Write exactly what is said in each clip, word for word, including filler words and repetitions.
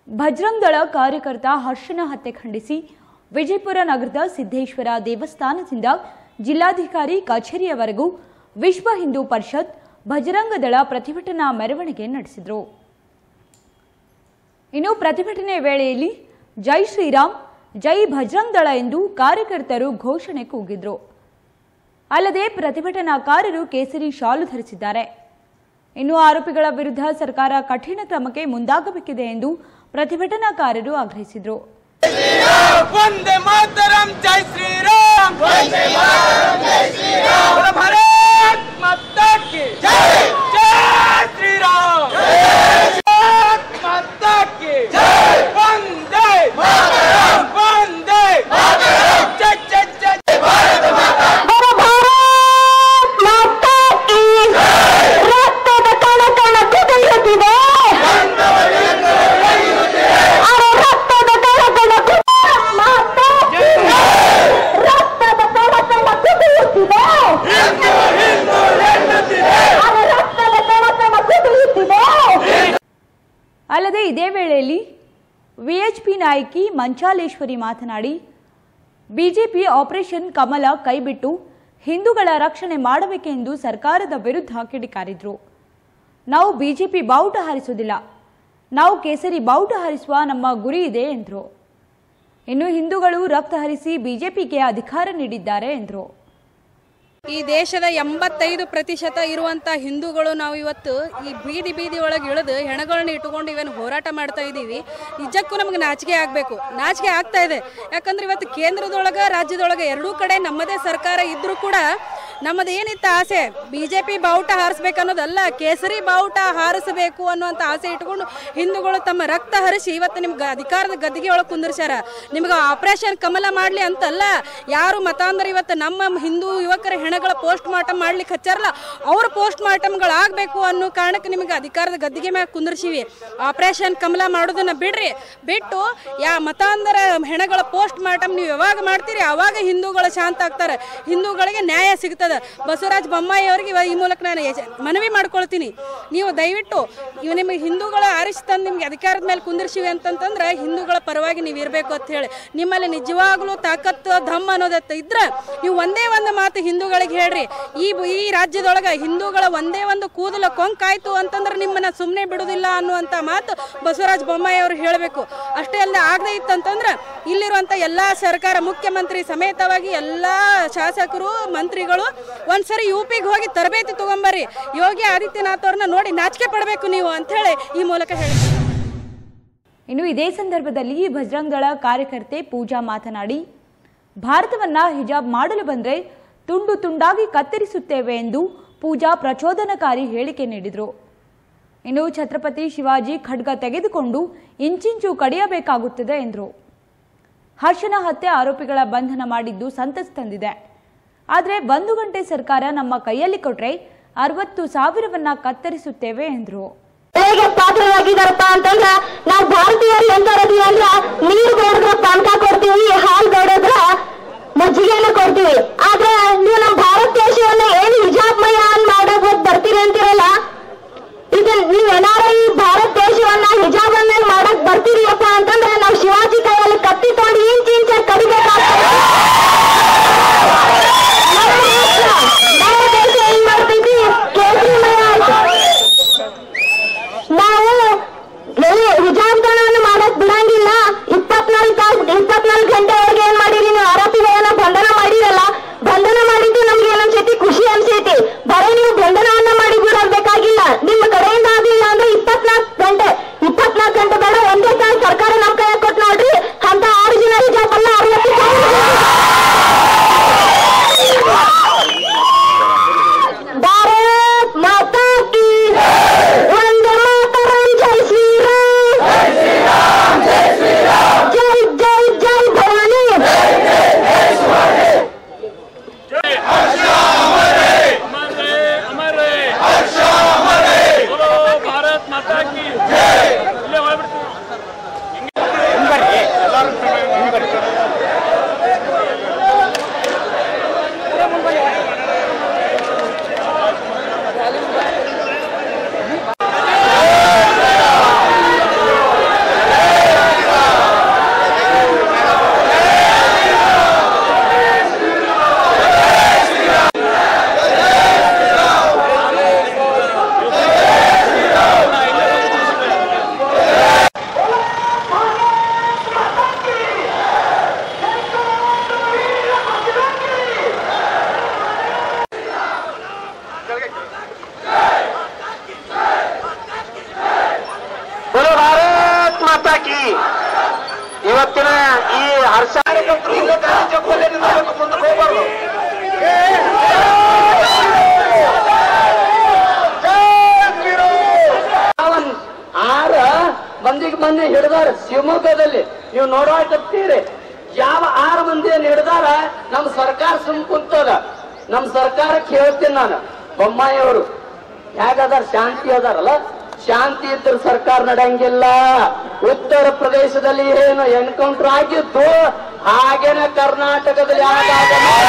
ಭಜರಂಗ ದಳ ಕಾರ್ಯಕರ್ತ ಹರ್ಷನ ಹತ್ಯೆ ಖಂಡಿಸಿ ವಿಜಯಪುರ ನಗರದ ಸಿದ್ದೇಶ್ವರ ದೇವಸ್ಥಾನದಿಂದ ಜಿಲ್ಲಾಧಿಕಾರಿ ಕಚೇರಿಯವರೆಗೂ ವಿಶ್ವ ಹಿಂದೂ ಪರಿಷತ್ ಭಜರಂಗ ದಳ ಪ್ರತಿಭಟನಾ ಮೆರವಣಿಗೆ ನಡೆಸಿದರು. ಇನ್ನು ಪ್ರತಿಭಟನೆ ವೇಳೆಯಲ್ಲಿ ಜೈ ಶ್ರೀರಾಮ್, ಜೈ ಭಜರಂಗ ದಳ ಎಂದು ಕಾರ್ಯಕರ್ತರು ಘೋಷಣೆ ಕೂಗಿದ್ರು. ಅಲ್ಲದೆ ಪ್ರತಿಭಟನಾಕಾರರು ಕೇಸರಿ ಶಾಲು ಧರಿಸಿದ್ದಾರೆ. ಇನ್ನು ಆರೋಪಿಗಳ ವಿರುದ್ಧ ಸರ್ಕಾರ ಕಠಿಣ ಕ್ರಮಕ್ಕೆ ಮುಂದಾಗಬೇಕಿದೆ ಎಂದು ಪ್ರತಿಭಟನಾಕಾರರು ಆಗ್ರಹಿಸಿದರು. ವಂದೇ ಮಾತರಂ, ಜೈ ಶ್ರೀರಾಮ್, ವಂದೇ ಮಾತರಂ, ಜೈ ಶ್ರೀರಾಮ್, ಭಾರತ್ ಮಾತಾ ಕಿ ಜೈ, ಜೈ ಶ್ರೀರಾಮ್, ಭಾರತ್ ಮಾತಾ ಕಿ ಜೈ, ವಂದೇ ಮಾತರಂ, ವಂದೇ ಮಾತರಂ, ಜೈ ಜೈ ಜೈ ಭಾರತ ಮಾತಾ, ಭಾರತ್ ಮಾತಾ ಕಿ ಜೈ. ರಕ್ತದ ಕಣ ಕಣ ಕುದಿಯುತ್ತಿದೆ, ಅಲ್ಲದೆ ಇದೇ ವೇಳೆಯಲ್ಲಿ ವಿಎಚ್ಪಿ ನಾಯಕಿ ಮಂಚಾಲೇಶ್ವರಿ ಮಾತನಾಡಿ ಬಿಜೆಪಿ ಆಪರೇಷನ್ ಕಮಲ ಕೈಬಿಟ್ಟು ಹಿಂದೂಗಳ ರಕ್ಷಣೆ ಮಾಡಬೇಕೆಂದು ಸರ್ಕಾರದ ವಿರುದ್ಧ ಕಿಡಿಕಾರಿದ್ರು. ನಾವು ಬಿಜೆಪಿ ಬಾವುಟ ಹಾರಿಸುವುದಿಲ್ಲ, ನಾವು ಕೇಸರಿ ಬಾವುಟ ಹಾರಿಸುವ ನಮ್ಮ ಗುರಿ ಇದೆ ಎಂದರು. ಇನ್ನು ಹಿಂದೂಗಳು ರಕ್ತ ಹರಿಸಿ ಬಿಜೆಪಿಗೆ ಅಧಿಕಾರ ನೀಡಿದ್ದಾರೆ ಎಂದರು. ಈ ದೇಶದ ಎಂಬತ್ತೈದು ಪ್ರತಿಶತ ಇರುವಂಥ ಹಿಂದೂಗಳು ನಾವು ಇವತ್ತು ಈ ಬೀದಿ ಬೀದಿ ಒಳಗೆ ಇಳಿದು ಹೆಣಗಳನ್ನ ಇಟ್ಟುಕೊಂಡು ಇವೇನು ಹೋರಾಟ ಮಾಡ್ತಾ ಇದ್ದೀವಿ. ನಿಜಕ್ಕೂ ನಮಗೆ ನಾಚಿಕೆ ಆಗಬೇಕು, ನಾಚಿಕೆ ಆಗ್ತಾ ಇದೆ. ಯಾಕಂದ್ರೆ ಇವತ್ತು ಕೇಂದ್ರದೊಳಗೆ ರಾಜ್ಯದೊಳಗೆ ಎರಡೂ ಕಡೆ ನಮ್ಮದೇ ಸರ್ಕಾರ ಇದ್ರೂ ಕೂಡ ನಮ್ಮದು ಏನಿತ್ತು ಆಸೆ, ಬಿ ಜೆ ಪಿ ಬಾವುಟ ಹಾರಿಸ್ಬೇಕು ಅನ್ನೋದಲ್ಲ, ಕೇಸರಿ ಬಾವುಟ ಹಾರಿಸಬೇಕು ಅನ್ನುವಂಥ ಆಸೆ ಇಟ್ಕೊಂಡು ಹಿಂದೂಗಳು ತಮ್ಮ ರಕ್ತ ಹರಿಸಿ ಇವತ್ತು ನಿಮ್ಗೆ ಅಧಿಕಾರದ ಗದ್ದಿಗೆ ಒಳಗೆ ಕುಂದಿರ್ಸ್ಯಾರ. ನಿಮ್ಗೆ ಆಪರೇಷನ್ ಕಮಲ ಮಾಡಲಿ ಅಂತಲ್ಲ, ಯಾರು ಮತಾಂಧರ ಇವತ್ತು ನಮ್ಮ ಹಿಂದೂ ಯುವಕರ ಹೆಣಗಳ ಪೋಸ್ಟ್ ಮಾರ್ಟಮ್ ಮಾಡ್ಲಿಕ್ಕೆ ಹಚ್ಚಾರಲ್ಲ, ಅವ್ರ ಪೋಸ್ಟ್ ಮಾರ್ಟಮ್ಗಳಾಗಬೇಕು ಅನ್ನೋ ಕಾರಣಕ್ಕೆ ನಿಮಗೆ ಅಧಿಕಾರದ ಗದ್ದಿಗೆ ಮ್ಯಾಗ ಕುಂದಿರ್ಸಿವಿ. ಆಪರೇಷನ್ ಕಮಲ ಮಾಡೋದನ್ನ ಬಿಡ್ರಿ, ಬಿಟ್ಟು ಯಾ ಮತಾಂಧರ ಹೆಣಗಳ ಪೋಸ್ಟ್ ಮಾರ್ಟಮ್ ನೀವು ಯಾವಾಗ ಮಾಡ್ತೀರಿ ಅವಾಗ ಹಿಂದೂಗಳು ಶಾಂತ ಆಗ್ತಾರೆ, ಹಿಂದೂಗಳಿಗೆ ನ್ಯಾಯ ಸಿಗ್ತದೆ. ಬಸವರಾಜ ಬೊಮ್ಮಾಯಿ ಅವರಿಗೆ ಈ ಮೂಲಕ ನಾನು ಮನವಿ ಮಾಡ್ಕೊಳ್ತೀನಿ, ನೀವು ದಯವಿಟ್ಟು ಇವು ನಿಮಗೆ ಹಿಂದೂಗಳ ಆರಿಸಿ ತಂದು ನಿಮ್ಗೆ ಅಧಿಕಾರದ ಮೇಲೆ ಕುಂದಿರ್ಸಿವಿ ಅಂತಂತಂದ್ರೆ ಹಿಂದೂಗಳ ಪರವಾಗಿ ನೀವು ಇರಬೇಕು ಅಂತ ಹೇಳಿ. ನಿಮ್ಮಲ್ಲಿ ನಿಜವಾಗ್ಲೂ ತಾಕತ್ತು ಧಮ್ಮ ಅನ್ನೋದತ್ತ ಇದ್ರೆ ನೀವು ಒಂದೇ ಒಂದು ಮಾತು ಹಿಂದೂಗಳಿಗೆ ಹೇಳ್ರಿ, ಈ ಈ ರಾಜ್ಯದೊಳಗೆ ಹಿಂದೂಗಳ ಒಂದೇ ಒಂದು ಕೂದಲ ಕೊಂಕಾಯ್ತು ಅಂತಂದ್ರೆ ನಿಮ್ಮನ್ನ ಸುಮ್ಮನೆ ಬಿಡುವುದಿಲ್ಲ ಅನ್ನುವಂಥ ಮಾತು ಬಸವರಾಜ ಬೊಮ್ಮಾಯಿ ಅವರು ಹೇಳಬೇಕು. ಅಷ್ಟೇ ಅಲ್ಲ, ಆಗದೆ ಇತ್ತಂತಂದ್ರೆ ಇಲ್ಲಿರುವಂಥ ಎಲ್ಲ ಸರ್ಕಾರ ಮುಖ್ಯಮಂತ್ರಿ ಸಮೇತವಾಗಿ ಎಲ್ಲ ಶಾಸಕರು ಮಂತ್ರಿಗಳು ಒಂದ್ಸರಿ ಯು ಪಿಗೆ ಹೋಗಿ ತರಬೇತಿ ತಗೊಂಬರ್ರಿ, ಯೋಗಿ ಆದಿತ್ಯನಾಥ್ ಅವ್ರನ್ನ ನೋಡಿ ನಾಚಿಕೆ ಪಡಬೇಕು ನೀವು ಅಂತ ಹೇಳಿ ಈ ಮೂಲಕ ಹೇಳಿ. ಇನ್ನು ಇದೇ ಸಂದರ್ಭದಲ್ಲಿ ಭಜರಂಗ ದಳ ಕಾರ್ಯಕರ್ತೆ ಪೂಜಾ ಮಾತನಾಡಿ ಭಾರತವನ್ನ ಹಿಜಾಬ್ ಮಾಡಲು ಬಂದ್ರೆ ತುಂಡು ತುಂಡಾಗಿ ಕತ್ತರಿಸುತ್ತೇವೆ ಎಂದು ಪೂಜಾ ಪ್ರಚೋದನಕಾರಿ ಹೇಳಿಕೆ ನೀಡಿದರು. ಇನ್ನು ಛತ್ರಪತಿ ಶಿವಾಜಿ ಖಡ್ಗ ತೆಗೆದುಕೊಂಡು ಇಂಚಿಂಚು ಕಡಿಯಬೇಕಾಗುತ್ತದೆ ಎಂದರು. ಹರ್ಷನ ಹತ್ಯೆ ಆರೋಪಿಗಳ ಬಂಧನ ಮಾಡಿದ್ದು ಸಂತಸ ತಂದಿದೆ. ಆದರೆ ಒಂದು ಗಂಟೆ ಸರ್ಕಾರ ನಮ್ಮ ಕೈಯಲ್ಲಿ ಕೊಟ್ರೆ ಅರವತ್ತು ಸಾವಿರವನ್ನ ಕತ್ತರಿಸುತ್ತೇವೆ ಎಂದರು. ಹೇಗೆ ಪಾತ್ರರಾಗಿದ್ದಾರಪ್ಪ ಅಂತಂದ್ರ ನಾವು ಭಾರತೀಯರು ಎಂತಾರದೀವಿ ಅಂದ್ರ ನೀರು ಬೇಡದ್ರ ಪಾನಕ ಕೊಡ್ತೀವಿ, ಹಾಲು ಬೇಡದ್ರ ಮಜ್ಜಿಗೆನ ಕೊಡ್ತೀವಿ. ಆದ್ರೆ ನೀವು ನಮ್ಮ ಭಾರತ ದೇಶವನ್ನ ಏನು ಹಿಜಾಬ್ಮಯ ಮಾಡೋದು ಬರ್ತೀರಿ ಅಂತಿರಲ್ಲ, ಈಗ ನೀವ್ ಏನಾರ ಈ ಭಾರತ ದೇಶವನ್ನ ಹಿಜಾಬ್ ಮೇಲೆ ಮಾಡಕ್ ಬರ್ತೀರಿಯಪ್ಪ ಅಂತಂದ್ರೆ ನಾವು ಶಿವಾಜಿ ಕೈಯಲ್ಲಿ ಕತ್ತಿ ತಗೊಂಡು ಇಂಚ್ ಇಂಚ ಕಡಿಬೇಕಾಗ್ತದೆ. ನಮ್ಮ ದೇಶ ಏನ್ ಮಾಡ್ತೈತಿ, ಕೇಸರಿಮಯ ನಾವು ಹಿಜಾಬ್ ದಳವನ್ನು ಮಾಡಕ್ ಬಿಡಂಗಿಲ್ಲ. ಇಪ್ಪತ್ನಾಲ್ಕು ತಾಸು ಇಪ್ಪತ್ನಾಲ್ಕು ಗಂಟೆವರೆಗೆ ಏನ್ ಮಾಡಿರಿ ನೀವು ಆರೋಪಿಗಳನ್ನ ಬಂಧನ ಮಾಡಿರಲ್ಲ, ಬಂಧನ ಮಾಡಿದ್ದು ನಮ್ಗೆ ಏನನ್ಸೈತಿ, ಖುಷಿ ಅನ್ಸೈತಿ. ಬರೀ ನೀವು ಬಂಧನವನ್ನ ಮಾಡಿ ಬಿಡೋದ್ಬೇಕಾಗಿಲ್ಲ, ನಿಮ್ಮ ಕಡೆಯಿಂದ ಆಗ್ಲಿಲ್ಲ ಅಂದ್ರೆ ಇಪ್ಪತ್ನಾಲ್ಕು ಗಂಟೆ ಇಪ್ಪತ್ನಾಲ್ಕು ಗಂಟೆ ಬೇಡ ಒಂದೇ ತಾಸು ಸರ್ಕಾರ ನಮ್ ಕೈ ಕೊಟ್ಟು ನೋಡ್ರಿ ಅಂತ ಆರು ಜನ ಹಿಜಾಬ್ ಅಲ್ಲ ಅರವತ್ತು ಭಾರತ್ ಮಾತಾ ಕಿ ವಂದೇ ಮಾತರಂ, ಜೈ ಶ್ರೀರಾಮ್, ಜೈ ಶ್ರೀರಾಮ್, ಜೈ ಜೈ ಜೈ ಭವಾನಿ, ಜೈ ಜೈ ಜೈ ಶಿವಾಜಿ, ಜೈ ಹರ್ಷ ಅಮರ ಅಮರ ಹಾಕಿ ಇವತ್ತಿನ ಈ ಹರ್ಷ ಮುಂದಕ್ಕೆ ಹೋಗ್ಬಾರ್ದು. ಆರ ಮಂದಿಗೆ ಮೊನ್ನೆ ಹಿಡಿದಾರ ಶಿವಮೊಗ್ಗದಲ್ಲಿ, ನೀವು ನೋಡಾಕತ್ತೀರಿ. ಯಾವ ಆರು ಮಂದಿಯನ್ನು ಹಿಡಿದಾರ ನಮ್ ಸರ್ಕಾರ ಸುಮ್ ಕುಂತದ. ನಮ್ ಸರ್ಕಾರಕ್ಕೆ ಹೇಳ್ತೀನಿ ನಾನು, ಬೊಮ್ಮಾಯಿ ಅವರು ಹೇಗದಾರ, ಶಾಂತಿ ಅದಾರಲ್ಲ, ಶಾಂತಿ ಇದ್ರೆ ಸರ್ಕಾರ ನಡೆಯಂಗಿಲ್ಲ. ಉತ್ತರ ಪ್ರದೇಶದಲ್ಲಿ ಏನು ಎನ್ಕೌಂಟರ್ ಆಗಿದ್ದು ಹಾಗೇನೆ ಕರ್ನಾಟಕದಲ್ಲಿ ಆದಾಗ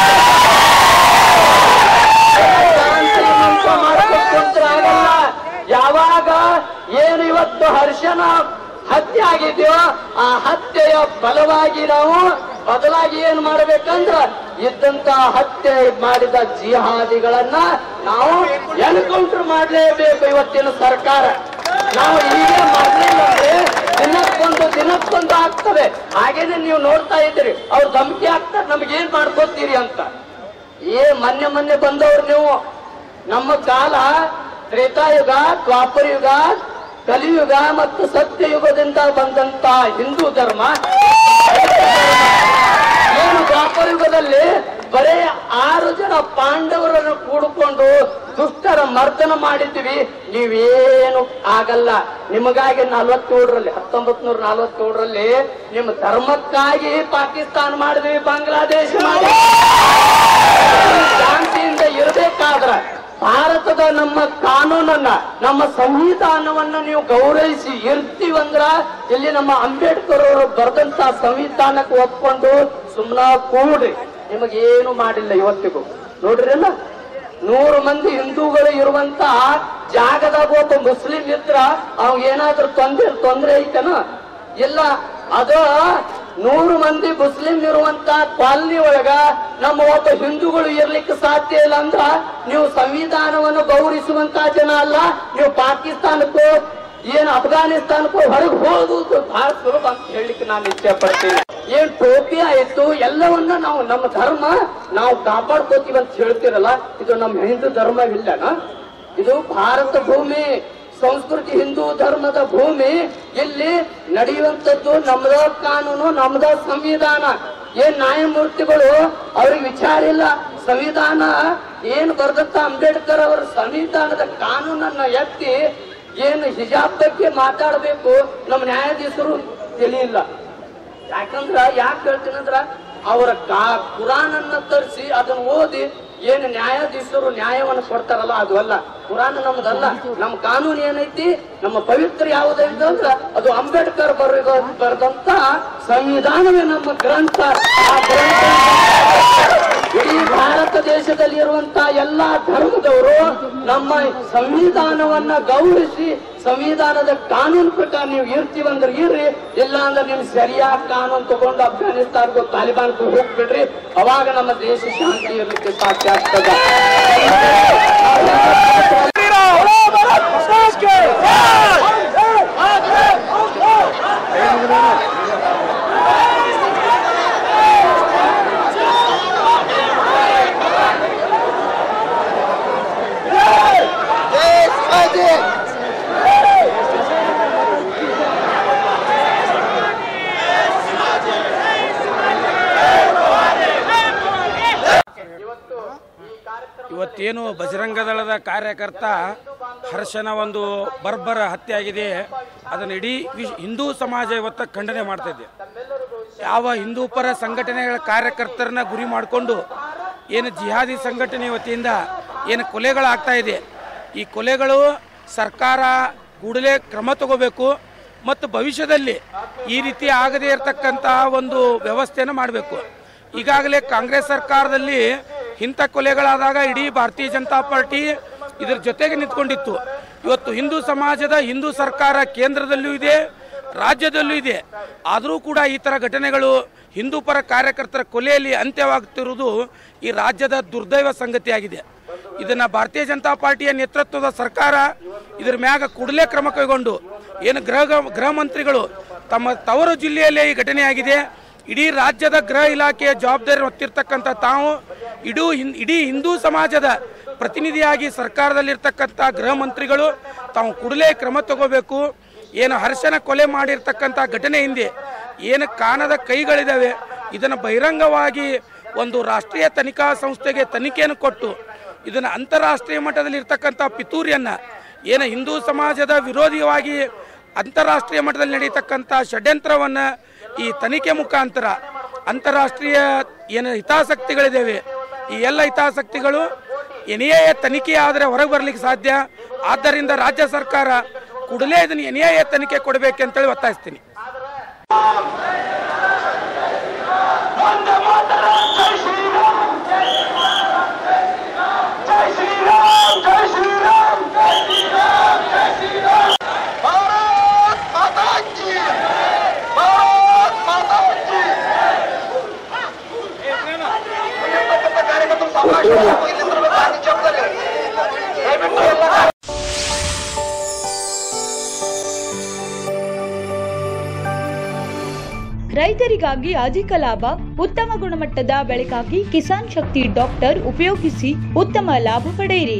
ಆಗಲ್ಲ. ಯಾವಾಗ ಏನು ಇವತ್ತು ಹರ್ಷನ ಹತ್ಯೆ ಆಗಿದೆಯೋ ಆ ಹತ್ಯೆಯ ಬಲವಾಗಿ ನಾವು ಬದಲಾಗಿ ಏನ್ ಮಾಡ್ಬೇಕಂದ್ರ ಇದ್ದಂತ ಹತ್ಯೆ ಮಾಡಿದ ಜಿಹಾದಿಗಳನ್ನ ನಾವು ಎನ್ಕೌಂಟರ್ ಮಾಡಲೇಬೇಕು. ಇವತ್ತಿನ ಸರ್ಕಾರ ನಾವು ಹೀಗೆ ಮಾಡಲಿಲ್ಲ ಅಂದ್ರೆ ದಿನಕ್ಕೊಂದು ದಿನಕ್ಕೊಂದು ಆಗ್ತದೆ. ಹಾಗೇನೆ ನೀವು ನೋಡ್ತಾ ಇದ್ದೀರಿ, ಅವ್ರು ಧಮಕಿ ಹಾಕ್ತಾರೆ ನಮ್ಗೇನ್ ಮಾಡ್ಕೋತೀರಿ ಅಂತ. ಏ ಮೊನ್ನೆ ಮೊನ್ನೆ ಬಂದವ್ರು ನೀವು. ನಮ್ಮ ಕಾಲ ತ್ರೇತಾಯುಗ, ದ್ವಾಪರ ಯುಗ, ಕಲಿಯುಗ ಮತ್ತು ಸತ್ಯಯುಗದಿಂದ ಬಂದಂತ ಹಿಂದೂ ಧರ್ಮ ಏನು ದ್ವಾಪರ ಯುಗದಲ್ಲಿ ಬರೇ ಆರು ಜನ ಪಾಂಡವರನ್ನು ಕೂಡಿಕೊಂಡು ದುಷ್ಟರ ಮರ್ದನ ಮಾಡಿದ್ವಿ. ನೀವೇನು ಆಗಲ್ಲ. ನಿಮಗಾಗಿ ನಲ್ವತ್ತೇಳರಲ್ಲಿ ಹತ್ತೊಂಬತ್ ನೂರ ನಲ್ವತ್ತೇಳರಲ್ಲಿ ನಿಮ್ಮ ಧರ್ಮಕ್ಕಾಗಿ ಪಾಕಿಸ್ತಾನ ಮಾಡಿದ್ವಿ, ಬಾಂಗ್ಲಾದೇಶ ಮಾಡಿ. ಶಾಂತಿಯಿಂದ ಇರಬೇಕಾದ್ರ ಭಾರತದ ನಮ್ಮ ಕಾನೂನನ್ನ, ನಮ್ಮ ಸಂವಿಧಾನವನ್ನ ನೀವು ಗೌರವಿಸಿ ಇರ್ತೀವಂದ್ರ ಇಲ್ಲಿ ನಮ್ಮ ಅಂಬೇಡ್ಕರ್ ಅವರು ಬರೆದಂತ ಸಂವಿಧಾನಕ್ಕೆ ಒಪ್ಕೊಂಡು ಸುಮ್ನ ಕೂಡ್ರಿ. ನಿಮಗೇನು ಮಾಡಿಲ್ಲ ಇವತ್ತಿಗೂ. ನೋಡ್ರಿ ಅಲ್ಲ, ನೂರು ಮಂದಿ ಹಿಂದೂಗಳು ಇರುವಂತ ಜಾಗದಾಗ ಒಬ್ಬ ಮುಸ್ಲಿಂ ಇದ್ರ ಅವ್ ಏನಾದ್ರೂ ತೊಂದ್ರೆ ತೊಂದ್ರೆ ಐತನ? ಇಲ್ಲ. ಅದ ನೂರು ಮಂದಿ ಮುಸ್ಲಿಂ ಇರುವಂತ ಕಾಲನಿ ಒಳಗ ನಮ್ಮ ಒಬ್ಬ ಹಿಂದೂಗಳು ಇರ್ಲಿಕ್ಕೆ ಸಾಧ್ಯ ಇಲ್ಲ ಅಂದ್ರ ನೀವು ಸಂವಿಧಾನವನ್ನು ಗೌರವಿಸುವಂತ ಜನ ಅಲ್ಲ. ನೀವು ಪಾಕಿಸ್ತಾನಕ್ಕೂ ಏನ್ ಅಫ್ಘಾನಿಸ್ತಾನಕ್ಕೂ ಹೊರಗೆ ಹೋಗುವುದು ಬಹಳ ಸುಲಭ ಅಂತ ಹೇಳಲಿಕ್ಕೆ ನಾನು ಇಚ್ಛೆ ಪಡ್ತೀನಿ. ಏನ್ ಟೋಪಿ ಆಯ್ತು ಎಲ್ಲವನ್ನ ನಾವು ನಮ್ಮ ಧರ್ಮ ನಾವು ಕಾಪಾಡ್ಕೋತೀವಿ ಅಂತ ಹೇಳ್ತಿರಲ್ಲ, ಇದು ನಮ್ಮ ಹಿಂದೂ ಧರ್ಮವಿಲ್ಲನ? ಇದು ಭಾರತ ಭೂಮಿ, ಸಂಸ್ಕೃತಿ, ಹಿಂದೂ ಧರ್ಮದ ಭೂಮಿ. ಇಲ್ಲಿ ನಡೆಯುವಂಥದ್ದು ನಮ್ದ ಕಾನೂನು, ನಮ್ದ ಸಂವಿಧಾನ. ಏನ್ ನ್ಯಾಯಮೂರ್ತಿಗಳು ಅವ್ರಿಗೆ ವಿಚಾರ ಇಲ್ಲ. ಸಂವಿಧಾನ ಏನ್ ಬರ್ದತ್ತ ಅಂಬೇಡ್ಕರ್ ಅವರ ಸಂವಿಧಾನದ ಕಾನೂನನ್ನ ಎತ್ತಿ ಏನು ಹಿಜಾಬ್ ಬಗ್ಗೆ ಮಾತಾಡಬೇಕು ನಮ್ಮ ನ್ಯಾಯಾಧೀಶರು ತಿಳಿಯಿಲ್ಲ. ಯಾಕಂದ್ರ ಯಾಕೆ ಹೇಳ್ತೀನಂದ್ರ ಅವರ ಕಾ ಕುರಾನನ್ನ ತರಿಸಿ ಅದನ್ನ ಓದಿ ಏನು ನ್ಯಾಯಾಧೀಶರು ನ್ಯಾಯವನ್ನು ಕೊಡ್ತಾರಲ್ಲ ಅದು ಅಲ್ಲ. ಕುರಾನ್ ನಮ್ದಲ್ಲ. ನಮ್ಮ ಕಾನೂನು ಏನೈತಿ, ನಮ್ಮ ಪವಿತ್ರ ಯಾವುದೈತೆ ಅಂದ್ರ ಅದು ಅಂಬೇಡ್ಕರ್ ಬರ ಬರೆದಂತ ಸಂವಿಧಾನವೇ ನಮ್ಮ ಗ್ರಂಥ. ಆ ಗ್ರಂಥ ಇಡೀ ಭಾರತ ದೇಶದಲ್ಲಿ ಇರುವಂತ ಎಲ್ಲಾ ಧರ್ಮದವರು ನಮ್ಮ ಸಂವಿಧಾನವನ್ನ ಗೌರವಿಸಿ ಸಂವಿಧಾನದ ಕಾನೂನು ಪ್ರಕಾರ ನೀವು ಇರ್ತೀವಂದ್ರೆ ಇರ್ರಿ, ಇಲ್ಲ ಅಂದ್ರೆ ನಿಮ್ ಸರಿಯಾದ ಕಾನೂನು ತಗೊಂಡು ಅಫ್ಘಾನಿಸ್ತಾನ್ಗೂ ತಾಲಿಬಾನ್ಗೂ ಹೋಗ್ಬಿಡ್ರಿ. ಅವಾಗ ನಮ್ಮ ದೇಶ ಶಾಂತಿ ಇರಲಿಕ್ಕೆ ಸಾಧ್ಯ ಆಗ್ತದೆ. ಇವತ್ತೇನು ಬಜರಂಗ ದಳದ ಕಾರ್ಯಕರ್ತ ಹರ್ಷನ ಒಂದು ಬರ್ಬರ ಹತ್ಯೆ ಆಗಿದೆ, ಅದನ್ನು ಇಡೀ ಹಿಂದೂ ಸಮಾಜ ಇವತ್ತು ಖಂಡನೆ ಮಾಡ್ತಾ ಇದೆ. ಯಾವ ಹಿಂದೂ ಪರ ಸಂಘಟನೆಗಳ ಕಾರ್ಯಕರ್ತರನ್ನ ಗುರಿ ಮಾಡಿಕೊಂಡು ಏನು ಜಿಹಾದಿ ಸಂಘಟನೆ ವತಿಯಿಂದ ಏನು ಕೊಲೆಗಳಾಗ್ತಾ ಇದೆ, ಈ ಕೊಲೆಗಳು ಸರ್ಕಾರ ಕೂಡಲೇ ಕ್ರಮ ತಗೋಬೇಕು ಮತ್ತು ಭವಿಷ್ಯದಲ್ಲಿ ಈ ರೀತಿ ಆಗದೇ ಇರತಕ್ಕಂಥ ಒಂದು ವ್ಯವಸ್ಥೆಯನ್ನು ಮಾಡಬೇಕು. ಈಗಾಗಲೇ ಕಾಂಗ್ರೆಸ್ ಸರ್ಕಾರದಲ್ಲಿ ಇಂಥ ಕೊಲೆಗಳಾದಾಗ ಇಡೀ ಭಾರತೀಯ ಜನತಾ ಪಾರ್ಟಿ ಇದರ ಜೊತೆಗೆ ನಿಂತ್ಕೊಂಡಿತ್ತು. ಇವತ್ತು ಹಿಂದೂ ಸಮಾಜದ ಹಿಂದೂ ಸರ್ಕಾರ ಕೇಂದ್ರದಲ್ಲೂ ಇದೆ, ರಾಜ್ಯದಲ್ಲೂ ಇದೆ. ಆದರೂ ಕೂಡ ಈ ಥರ ಘಟನೆಗಳು ಹಿಂದೂ ಪರ ಕಾರ್ಯಕರ್ತರ ಕೊಲೆಯಲ್ಲಿ ಅಂತ್ಯವಾಗುತ್ತಿರುವುದು ಈ ರಾಜ್ಯದ ದುರ್ದೈವ ಸಂಗತಿಯಾಗಿದೆ. ಇದನ್ನು ಭಾರತೀಯ ಜನತಾ ಪಾರ್ಟಿಯ ನೇತೃತ್ವದ ಸರ್ಕಾರ ಇದರ ಮ್ಯಾಗ ಕೂಡಲೇ ಕ್ರಮ ಕೈಗೊಂಡು ಏನು ಗೃಹ ಗೃಹ ಮಂತ್ರಿಗಳು ತಮ್ಮ ತವರು ಜಿಲ್ಲೆಯಲ್ಲೇ ಈ ಘಟನೆಯಾಗಿದೆ, ಇಡೀ ರಾಜ್ಯದ ಗೃಹ ಇಲಾಖೆಯ ಜವಾಬ್ದಾರಿ ಹೊತ್ತಿರ್ತಕ್ಕಂಥ ತಾವು ಇಡೂ ಇಡೀ ಹಿಂದೂ ಸಮಾಜದ ಪ್ರತಿನಿಧಿಯಾಗಿ ಸರ್ಕಾರದಲ್ಲಿರ್ತಕ್ಕಂಥ ಗೃಹ ಮಂತ್ರಿಗಳು ತಾವು ಕೂಡಲೇ ಕ್ರಮ ತಗೋಬೇಕು. ಏನು ಹರ್ಷನ ಕೊಲೆ ಮಾಡಿರ್ತಕ್ಕಂಥ ಘಟನೆ ಹಿಂದೆ ಏನು ಕಾಣದ ಕೈಗಳಿದ್ದಾವೆ, ಇದನ್ನು ಬಹಿರಂಗವಾಗಿ ಒಂದು ರಾಷ್ಟ್ರೀಯ ತನಿಖಾ ಸಂಸ್ಥೆಗೆ ತನಿಖೆಯನ್ನು ಕೊಟ್ಟು ಇದನ್ನು ಅಂತಾರಾಷ್ಟ್ರೀಯ ಮಟ್ಟದಲ್ಲಿ ಇರ್ತಕ್ಕಂಥ ಪಿತೂರಿಯನ್ನು ಏನು ಹಿಂದೂ ಸಮಾಜದ ವಿರೋಧಿಯಾಗಿ ಅಂತಾರಾಷ್ಟ್ರೀಯ ಮಟ್ಟದಲ್ಲಿ ನಡೆಯತಕ್ಕಂಥ ಷಡ್ಯಂತ್ರವನ್ನು ಈ ತನಿಖೆ ಮುಖಾಂತರ ಅಂತಾರಾಷ್ಟ್ರೀಯ ಏನು ಹಿತಾಸಕ್ತಿಗಳಿದ್ದಾವೆ ಈ ಎಲ್ಲ ಹಿತಾಸಕ್ತಿಗಳು ಎನ್ ಐ ಎ ತನಿಖೆ ಆದರೆ ಹೊರಗೆ ಬರಲಿಕ್ಕೆ ಸಾಧ್ಯ. ಆದ್ದರಿಂದ ರಾಜ್ಯ ಸರ್ಕಾರ ಕೂಡಲೇ ಇದನ್ನು ಎನ್ ಐ ಎ ತನಿಖೆ ಕೊಡಬೇಕಂತೇಳಿ ಒತ್ತಾಯಿಸ್ತೀನಿ. ರೈತರಿಗಾಗಿ ಅಧಿಕ ಲಾಭ, ಉತ್ತಮ ಗುಣಮಟ್ಟದ ಬೆಳೆಗಾಗಿ ಕಿಸಾನ್ ಶಕ್ತಿ ಡಾಕ್ಟರ್ ಉಪಯೋಗಿಸಿ ಉತ್ತಮ ಲಾಭ ಪಡೆಯಿರಿ.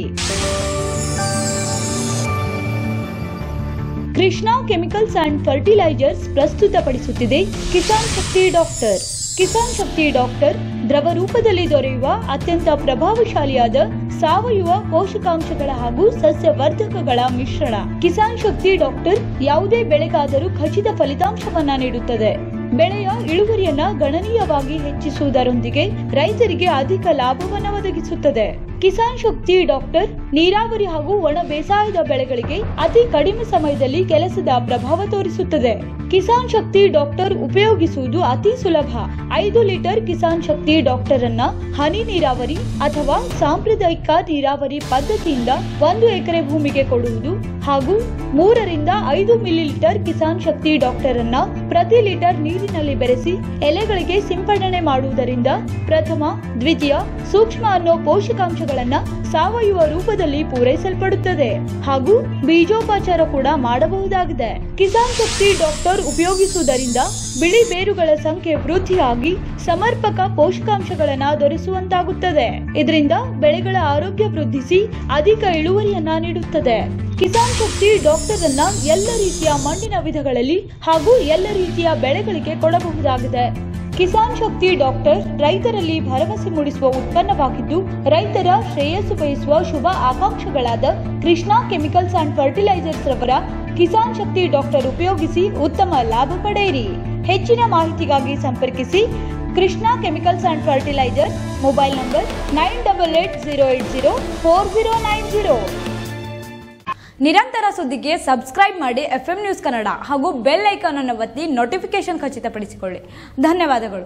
ಕೃಷ್ಣಾ ಕೆಮಿಕಲ್ಸ್ ಅಂಡ್ ಫರ್ಟಿಲೈಸರ್ಸ್ ಪ್ರಸ್ತುತಪಡಿಸುತ್ತಿದೆ ಕಿಸಾನ್ ಶಕ್ತಿ ಡಾಕ್ಟರ್. ಕಿಸಾನ್ ಶಕ್ತಿ ಡಾಕ್ಟರ್ ದ್ರವ ರೂಪದಲ್ಲಿ ದೊರೆಯುವ ಅತ್ಯಂತ ಪ್ರಭಾವಶಾಲಿಯಾದ ಸಾವಯವ ಪೋಷಕಾಂಶಗಳ ಹಾಗೂ ಸಸ್ಯವರ್ಧಕಗಳ ಮಿಶ್ರಣ. ಕಿಸಾನ್ ಶಕ್ತಿ ಡಾಕ್ಟರ್ ಯಾವುದೇ ಬೆಳೆಗಾದರೂ ಖಚಿತ ಫಲಿತಾಂಶವನ್ನ ನೀಡುತ್ತದೆ. ಬೆಳೆಯ ಇಳುವರಿಯನ್ನ ಗಣನೀಯವಾಗಿ ಹೆಚ್ಚಿಸುವುದರೊಂದಿಗೆ ರೈತರಿಗೆ ಅಧಿಕ ಲಾಭವನ್ನು ಒದಗಿಸುತ್ತದೆ. ಕಿಸಾನ್ ಶಕ್ತಿ ಡಾಕ್ಟರ್ ನೀರಾವರಿ ಹಾಗೂ ಒಣ ಬೇಸಾಯದ ಬೆಳೆಗಳಿಗೆ ಅತಿ ಕಡಿಮೆ ಸಮಯದಲ್ಲಿ ಕೆಲಸದ ಪ್ರಭಾವ ತೋರಿಸುತ್ತದೆ. ಕಿಸಾನ್ ಶಕ್ತಿ ಡಾಕ್ಟರ್ ಉಪಯೋಗಿಸುವುದು ಅತಿ ಸುಲಭ. ಐದು ಲೀಟರ್ ಕಿಸಾನ್ ಶಕ್ತಿ ಡಾಕ್ಟರ್ ಅನ್ನ ಹನಿ ನೀರಾವರಿ ಅಥವಾ ಸಾಂಪ್ರದಾಯಿಕ ನೀರಾವರಿ ಪದ್ಧತಿಯಿಂದ ಒಂದು ಎಕರೆ ಭೂಮಿಗೆ ಕೊಡುವುದು ಹಾಗೂ ಮೂರರಿಂದ ಐದು millilitre Kisan Shakti doctor ಅನ್ನ ಪ್ರತಿ ಲೀಟರ್ ನೀರಿನಲ್ಲಿ ಬೆರೆಸಿ ಎಲೆಗಳಿಗೆ ಸಿಂಪಡಣೆ ಮಾಡುವುದರಿಂದ ಪ್ರಥಮ, ದ್ವಿತೀಯ, ಸೂಕ್ಷ್ಮ ಅನ್ನೋ ಪೋಷಕಾಂಶಗಳನ್ನ ಸಾವಯವ ರೂಪದಲ್ಲಿ ಪೂರೈಸಲ್ಪಡುತ್ತದೆ ಹಾಗೂ ಬೀಜೋಪಚಾರ ಕೂಡ ಮಾಡಬಹುದಾಗಿದೆ. ಕಿಸಾನ್ ಶಕ್ತಿ ಡಾಕ್ಟರ್ ಉಪಯೋಗಿಸುವುದರಿಂದ ಬಿಳಿ ಬೇರುಗಳ ಸಂಖ್ಯೆ ವೃದ್ಧಿಯಾಗಿ ಸಮರ್ಪಕ ಪೋಷಕಾಂಶಗಳನ್ನ ದೊರೆಸುವಂತಾಗುತ್ತದೆ. ಇದರಿಂದ ಬೆಳೆಗಳ ಆರೋಗ್ಯ ವೃದ್ಧಿಸಿ ಅಧಿಕ ಇಳುವರಿಯನ್ನ ನೀಡುತ್ತದೆ. ಕಿಸಾನ್ ಶಕ್ತಿ ಡಾಕ್ಟರ್ ಅನ್ನ ಎಲ್ಲ ರೀತಿಯ ಮಣ್ಣಿನ ವಿಧಗಳಲ್ಲಿ ಹಾಗೂ ಎಲ್ಲ ರೀತಿಯ ಬೆಳೆಗಳಿಗೆ ಕೊಡಬಹುದಾಗಿದೆ. ಕಿಸಾನ್ ಶಕ್ತಿ ಡಾಕ್ಟರ್ ರೈತರಲ್ಲಿ ಭರವಸೆ ಮೂಡಿಸುವ ಉತ್ಪನ್ನವಾಗಿದ್ದು, ರೈತರ ಶ್ರೇಯಸ್ಸು ಬಯಸುವ ಶುಭ ಆಕಾಂಕ್ಷೆಗಳಾದ ಕೃಷ್ಣಾ ಕೆಮಿಕಲ್ಸ್ ಅಂಡ್ ಫರ್ಟಿಲೈಸರ್ಸ್ ರವರ ಕಿಸಾನ್ ಶಕ್ತಿ ಡಾಕ್ಟರ್ ಉಪಯೋಗಿಸಿ ಉತ್ತಮ ಲಾಭ ಪಡೆಯಿರಿ. ಹೆಚ್ಚಿನ ಮಾಹಿತಿಗಾಗಿ ಸಂಪರ್ಕಿಸಿ Krishna chemicals and fertilisers. Mobile number nine double eight zero eight zero four zero nine zero. ನಿರಂತರ ಸುದ್ದಿಗೆ ಸಬ್ಸ್ಕ್ರೈಬ್ ಮಾಡಿ ಎಫ್ ಎಂ ನ್ಯೂಸ್ ಕನ್ನಡ ಹಾಗೂ ಬೆಲ್ ಐಕಾನ್ ಅನ್ನು ಒತ್ತಿ ನೋಟಿಫಿಕೇಶನ್ ಖಚಿತಪಡಿಸಿಕೊಳ್ಳಿ. ಧನ್ಯವಾದಗಳು.